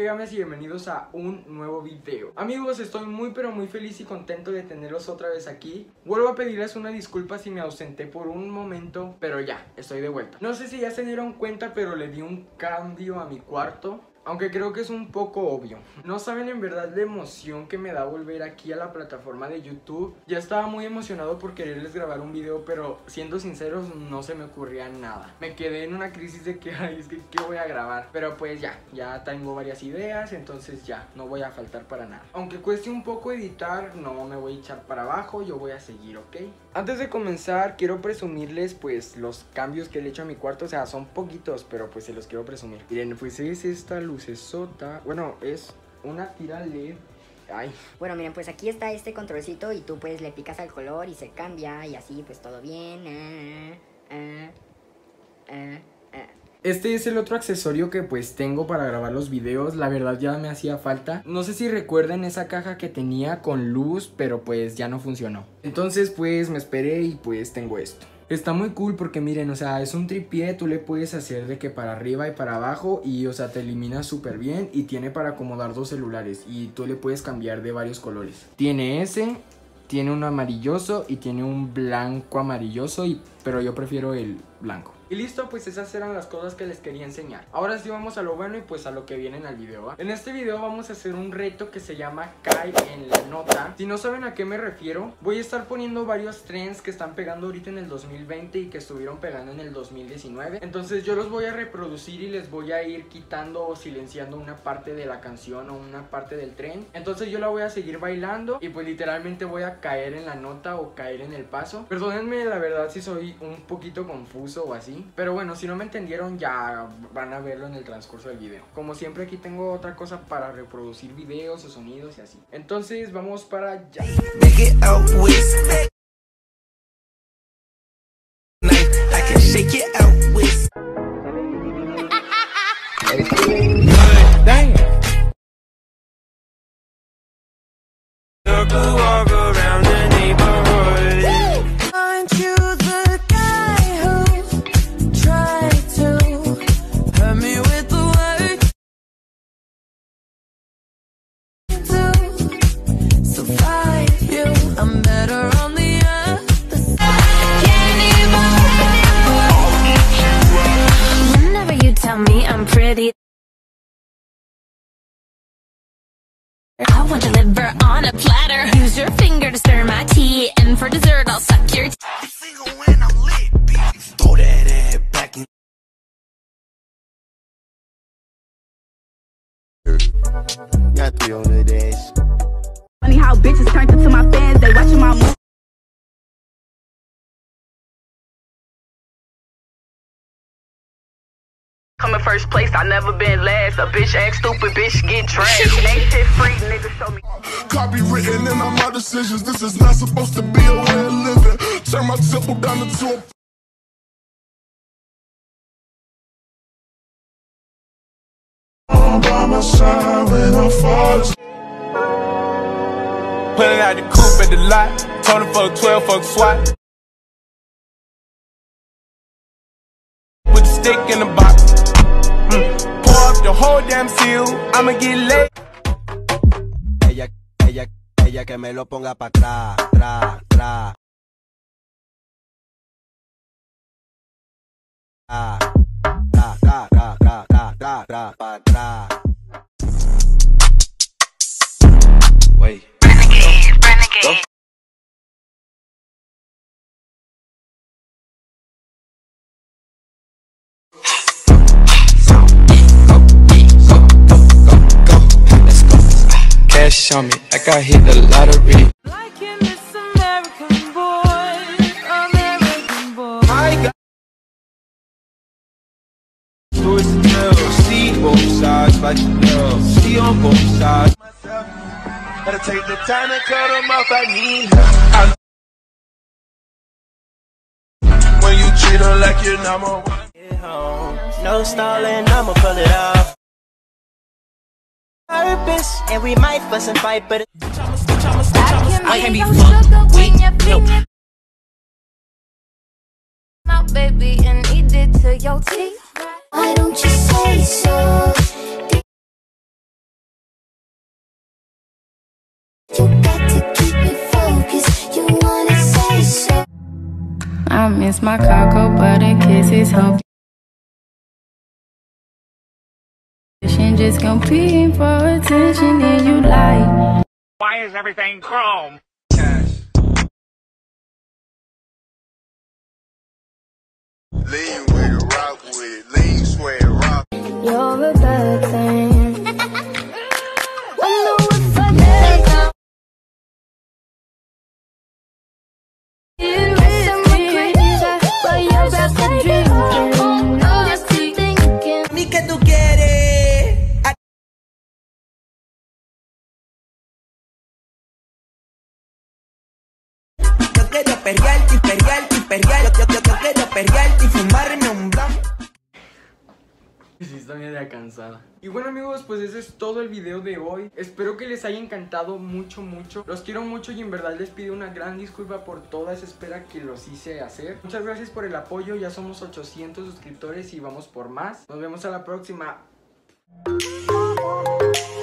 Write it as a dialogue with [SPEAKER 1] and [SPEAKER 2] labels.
[SPEAKER 1] Games y bienvenidos a un nuevo video. Amigos, estoy muy pero muy feliz y contento de tenerlos otra vez aquí. Vuelvo a pedirles una disculpa si me ausenté por un momento, pero ya, estoy de vuelta. No sé si ya se dieron cuenta, pero le di un cambio a mi cuarto, aunque creo que es un poco obvio. No saben en verdad la emoción que me da volver aquí a la plataforma de YouTube. Ya estaba muy emocionado por quererles grabar un video, pero siendo sinceros no se me ocurría nada. Me quedé en una crisis de que, ay, es que ¿qué voy a grabar? Pero pues ya tengo varias ideas, entonces ya, no voy a faltar para nada. Aunque cueste un poco editar, no me voy a echar para abajo, yo voy a seguir, ¿ok? Antes de comenzar, quiero presumirles pues los cambios que le he hecho a mi cuarto. O sea, son poquitos, pero pues se los quiero presumir. Miren, pues es esta lucesota. Bueno, es una tira LED. Ay.
[SPEAKER 2] Bueno, miren, pues aquí está este controlcito y tú pues le picas al color y se cambia y así pues todo bien.
[SPEAKER 1] Este es el otro accesorio que pues tengo para grabar los videos. La verdad ya me hacía falta. No sé si recuerden esa caja que tenía con luz, pero pues ya no funcionó. Entonces pues me esperé y pues tengo esto. Está muy cool porque miren, o sea, es un tripié. Tú le puedes hacer de que para arriba y para abajo y, o sea, te elimina súper bien. Y tiene para acomodar dos celulares y tú le puedes cambiar de varios colores. Tiene ese, tiene un amarilloso y tiene un blanco amarilloso, pero yo prefiero el blanco. Y listo, pues esas eran las cosas que les quería enseñar. Ahora sí vamos a lo bueno y pues a lo que viene en el video, ¿va? En este video vamos a hacer un reto que se llama Cae en la nota. Si no saben a qué me refiero, voy a estar poniendo varios trends que están pegando ahorita en el 2020 y que estuvieron pegando en el 2019. Entonces yo los voy a reproducir y les voy a ir quitando o silenciando una parte de la canción o una parte del trend. Entonces yo la voy a seguir bailando y pues literalmente voy a caer en la nota o caer en el paso. Perdónenme la verdad si soy un poquito confuso o así, pero bueno, si no me entendieron ya van a verlo en el transcurso del video. Como siempre aquí tengo otra cosa para reproducir videos o sonidos y así. Entonces vamos para allá.
[SPEAKER 3] I want to liver on a platter. Use your finger to stir my tea, and for dessert I'll suck your
[SPEAKER 4] when I'm lit, bitch. Throw that ass back in. Got 3 on the dash.
[SPEAKER 5] Funny how bitches turned into my fans. They watching my moves. Come in first place, I never been last. A bitch act stupid, bitch get trashed. Ain't shit free, nigga, show me.
[SPEAKER 4] Copywritten in all my decisions. This is not supposed to be a way of living. Turn my temple down into a. I'm by my side when I'm falling.
[SPEAKER 6] Pulling out the coupe at the lot. Told him fuck 12, fuck SWAT. With the stick in the box. Pour up the whole damn seal. I'ma get laid.
[SPEAKER 7] Ella que me lo ponga pa' atrás, tra. Tra, pa' atrás.
[SPEAKER 6] Wait.
[SPEAKER 3] renegade.
[SPEAKER 6] Cash on me, like I hit the lottery.
[SPEAKER 3] Like in this American boy, American boy.
[SPEAKER 6] I got stories to tell. See both sides, like you know. See on both sides.
[SPEAKER 4] Gotta take the time to cut them off, I need her. When you treat her like you're number one.
[SPEAKER 7] Get home, no stalling, I'ma pull it off. Purpose, and we might fuss and fight, but
[SPEAKER 3] I can be fucked with no. Out, baby, and eat it to your teeth. Why don't you say so?
[SPEAKER 8] miss my cocoa butter kisses. Hope just competing for attention and you like.
[SPEAKER 9] Why is everything chrome?
[SPEAKER 4] Lean with it, rock with it, lean, sweat, rock.
[SPEAKER 8] You're a bad thing.
[SPEAKER 10] ¿Qué tú quieres? Yo quiero perrearte, perrearte, perrearte. Yo quiero perrearte y fumarme un blunt.
[SPEAKER 1] Sí, está media cansada. Y bueno amigos, pues ese es todo el video de hoy. Espero que les haya encantado mucho. Los quiero mucho y en verdad les pido una gran disculpa por toda esa espera que los hice hacer. Muchas gracias por el apoyo, ya somos 800 suscriptores y vamos por más. Nos vemos a la próxima.